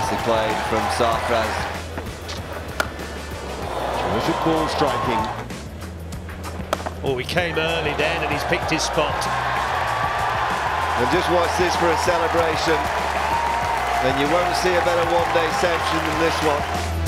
Nicely played from Sarfraz. Terrific ball striking. Oh, he came early then and he's picked his spot. And just watch this for a celebration. And you won't see a better one-day session than this one.